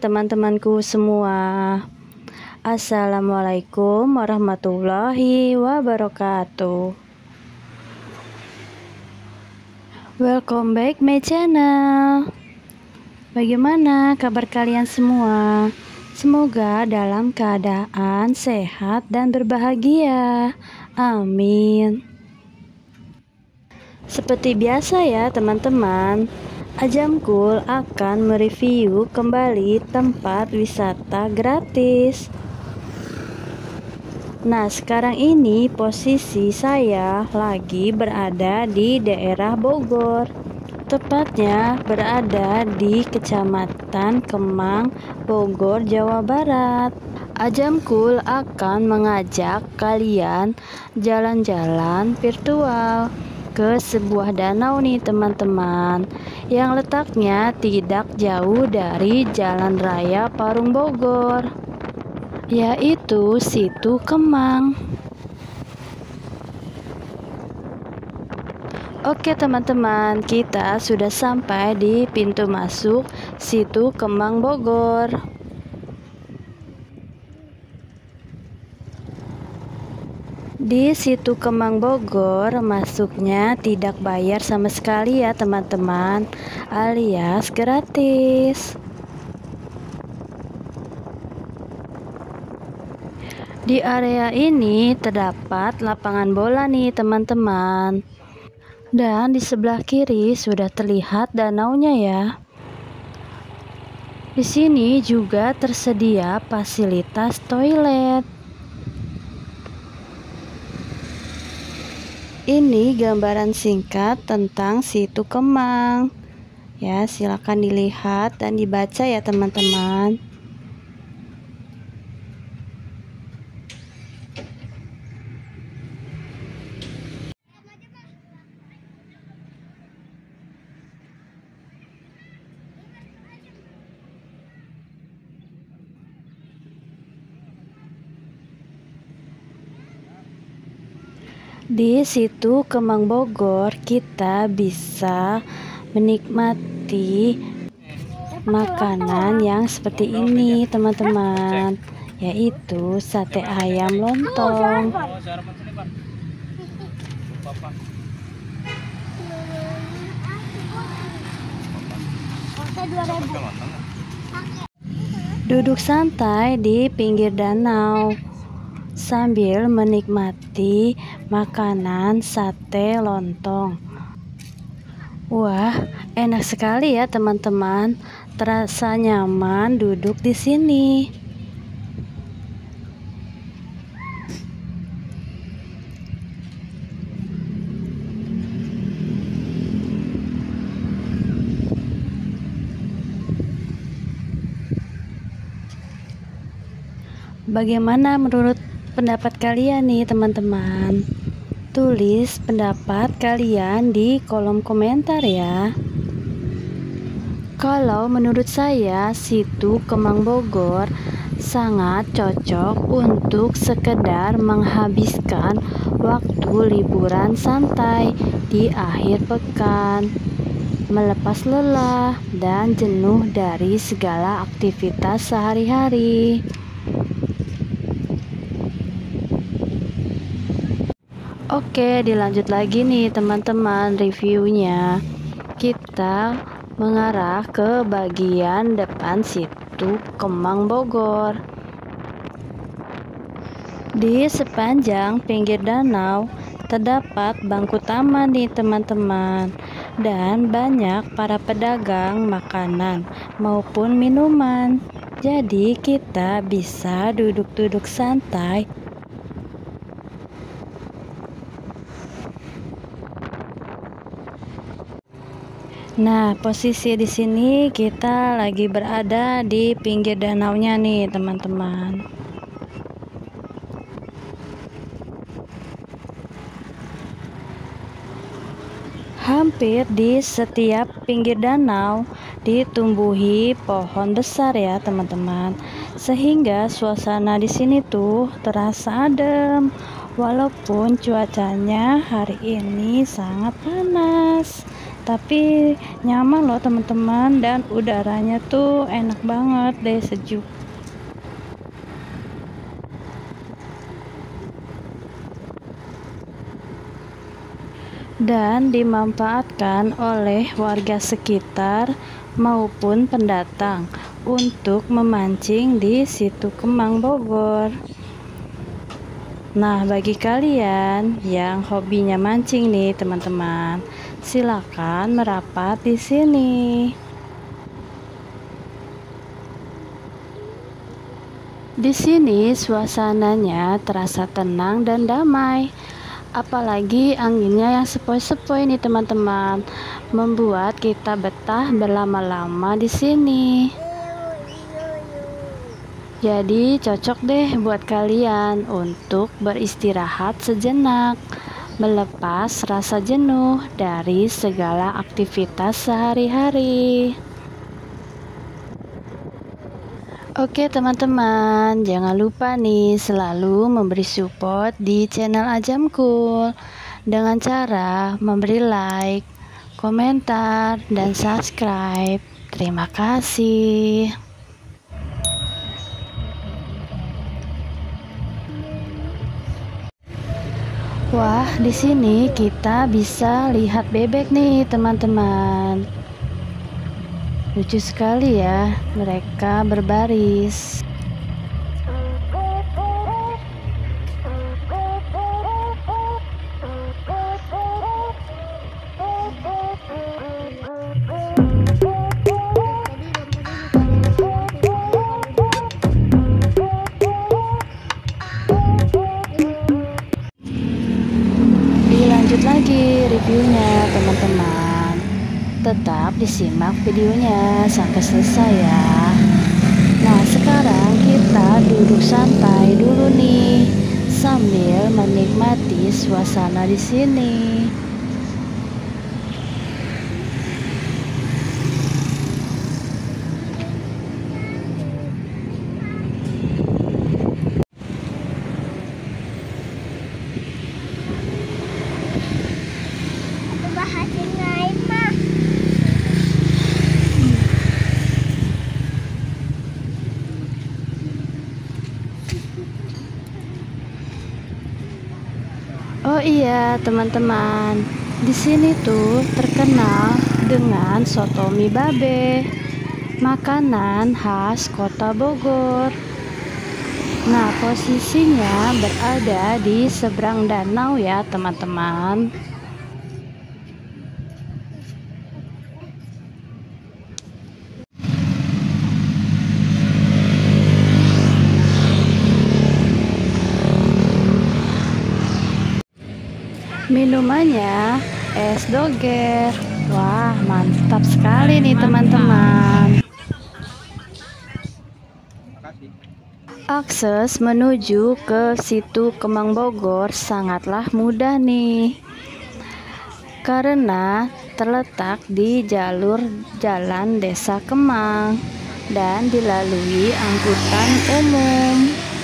teman-temanku semua. Assalamualaikum warahmatullahi wabarakatuh. Welcome back my channel. Bagaimana kabar kalian semua? Semoga dalam keadaan sehat dan berbahagia. Amin. Seperti biasa ya teman-teman, Ajamkul akan mereview kembali tempat wisata gratis. Nah, sekarang ini posisi saya lagi berada di daerah Bogor. Tepatnya berada di Kecamatan Kemang, Bogor, Jawa Barat. Ajamkul akan mengajak kalian jalan-jalan virtual ke sebuah danau nih teman-teman, yang letaknya tidak jauh dari Jalan Raya Parung Bogor, yaitu Situ Kemang. Oke teman-teman, kita sudah sampai di pintu masuk Situ Kemang Bogor. Di Situ Kemang Bogor masuknya tidak bayar sama sekali ya teman-teman, alias gratis. Di area ini terdapat lapangan bola nih teman-teman. Dan di sebelah kiri sudah terlihat danaunya ya. Di sini juga tersedia fasilitas toilet. Ini gambaran singkat tentang Situ Kemang. Ya, silakan dilihat dan dibaca ya teman-teman. Di Situ Kemang Bogor kita bisa menikmati makanan yang seperti ini teman-teman, yaitu sate ayam lontong. Duduk santai di pinggir danau sambil menikmati makanan sate lontong. Wah, enak sekali ya teman-teman. Terasa nyaman duduk di sini. Bagaimana menurut pendapat kalian nih teman-teman? Tulis pendapat kalian di kolom komentar ya. Kalau menurut saya Situ Kemang Bogor sangat cocok untuk sekedar menghabiskan waktu liburan santai di akhir pekan, melepas lelah dan jenuh dari segala aktivitas sehari-hari. Oke, dilanjut lagi nih teman-teman reviewnya. Kita mengarah ke bagian depan Situ Kemang Bogor. Di sepanjang pinggir danau terdapat bangku taman nih teman-teman, dan banyak para pedagang makanan maupun minuman. Jadi kita bisa duduk-duduk santai. Nah, posisi di sini kita lagi berada di pinggir danaunya nih, teman-teman. Hampir di setiap pinggir danau ditumbuhi pohon besar ya, teman-teman. Sehingga suasana di sini tuh terasa adem, walaupun cuacanya hari ini sangat panas. Tapi nyaman loh teman-teman, dan udaranya tuh enak banget deh, sejuk. Dan dimanfaatkan oleh warga sekitar maupun pendatang untuk memancing di Situ Kemang Bogor. Nah, bagi kalian yang hobinya mancing nih teman-teman, silakan merapat di sini. Di sini suasananya terasa tenang dan damai. Apalagi anginnya yang sepoi-sepoi nih teman-teman, membuat kita betah berlama-lama di sini. Jadi cocok deh buat kalian untuk beristirahat sejenak, melepas rasa jenuh dari segala aktivitas sehari-hari. Oke teman-teman, jangan lupa nih selalu memberi support di channel Ajamkul dengan cara memberi like, komentar, dan subscribe. Terima kasih. Wah, di sini kita bisa lihat bebek nih teman-teman. Lucu sekali ya, mereka berbaris. Dilanjut lagi reviewnya teman-teman. Tetap disimak videonya sampai selesai ya. Nah, sekarang kita duduk santai dulu nih sambil menikmati suasana di sini. Oh iya teman-teman, di sini tuh terkenal dengan soto mie babe, makanan khas kota Bogor. Nah, posisinya berada di seberang danau ya teman-teman. Minumannya es doger. Wah, mantap sekali nih teman-teman. Akses menuju ke Situ Kemang Bogor sangatlah mudah nih, karena terletak di jalur jalan Desa Kemang dan dilalui angkutan umum.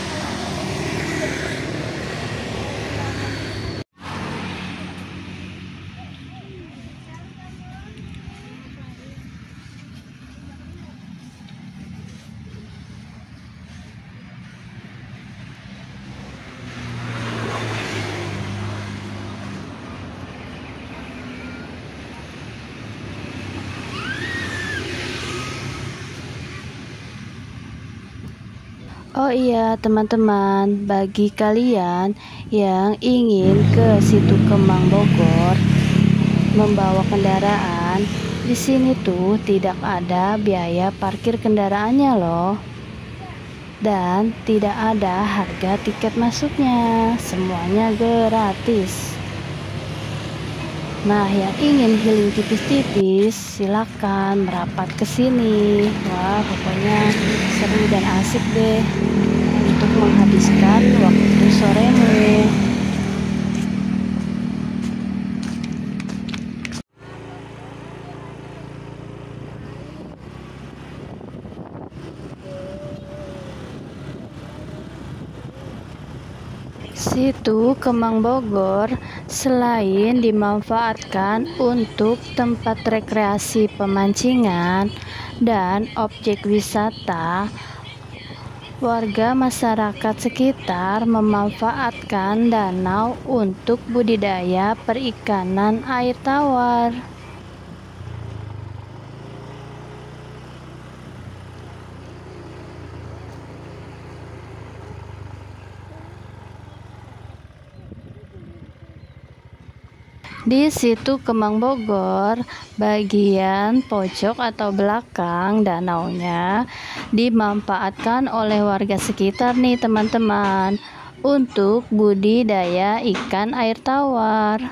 Oh iya teman-teman, bagi kalian yang ingin ke Situ Kemang Bogor membawa kendaraan, di sini tuh tidak ada biaya parkir kendaraannya loh. Dan tidak ada harga tiket masuknya, semuanya gratis. Nah, yang ingin healing tipis-tipis silakan merapat ke sini. Wah, pokoknya seru dan asik deh untuk menghabiskan waktu soremu. Situ Kemang Bogor selain dimanfaatkan untuk tempat rekreasi pemancingan dan objek wisata, warga masyarakat sekitar memanfaatkan danau untuk budidaya perikanan air tawar. Di Situ Kemang Bogor, bagian pojok atau belakang danaunya dimanfaatkan oleh warga sekitar nih teman-teman untuk budidaya ikan air tawar.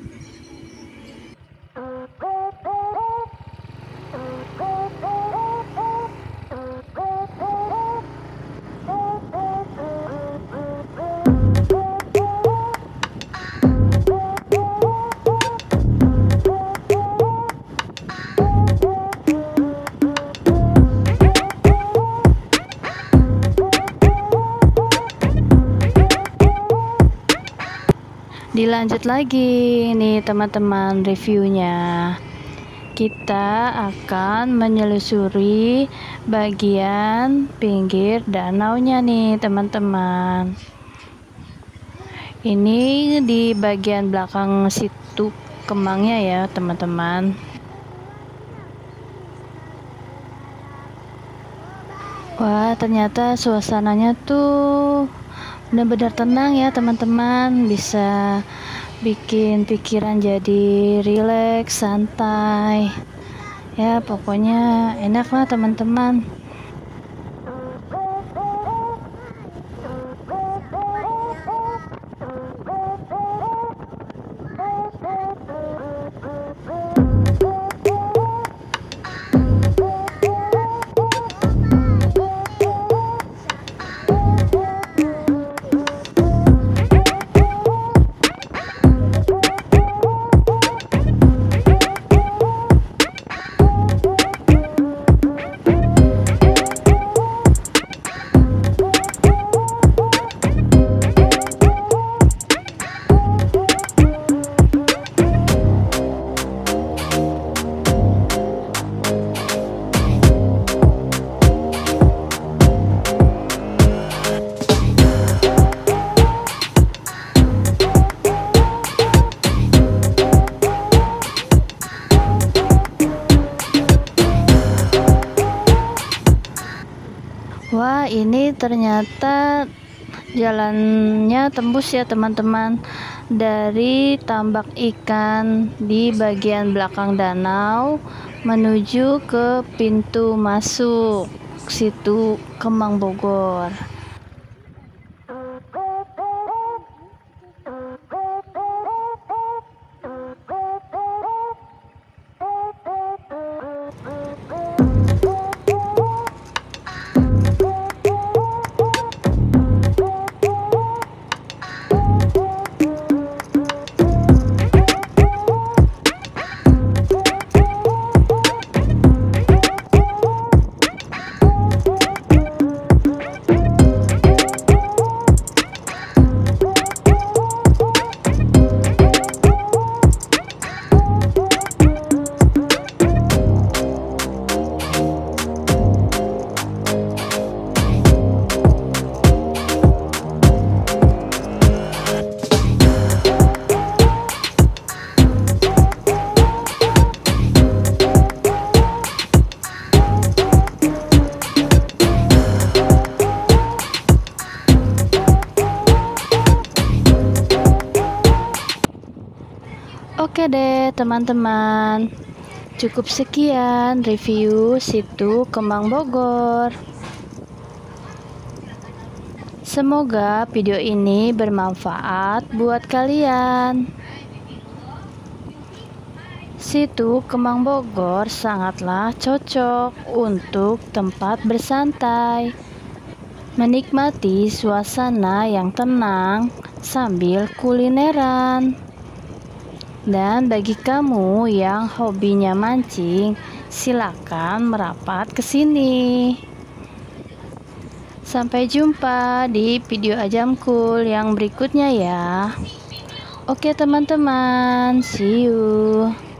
Dilanjut lagi nih teman-teman reviewnya. Kita akan menyelusuri bagian pinggir danaunya nih teman-teman. Ini di bagian belakang Situ Kemangnya ya teman-teman. Wah, ternyata suasananya tuh benar-benar tenang ya teman-teman, bisa bikin pikiran jadi rileks, santai ya, pokoknya enak lah teman-teman. Wah, ini ternyata jalannya tembus ya teman-teman, dari tambak ikan di bagian belakang danau menuju ke pintu masuk Situ Kemang Bogor. Oke deh teman-teman, cukup sekian review Situ Kemang Bogor. Semoga video ini bermanfaat buat kalian. Situ Kemang Bogor sangatlah cocok untuk tempat bersantai, menikmati suasana yang tenang sambil kulineran. Dan bagi kamu yang hobinya mancing, silakan merapat ke sini. Sampai jumpa di video Ajamkul yang berikutnya ya. Oke teman-teman, see you.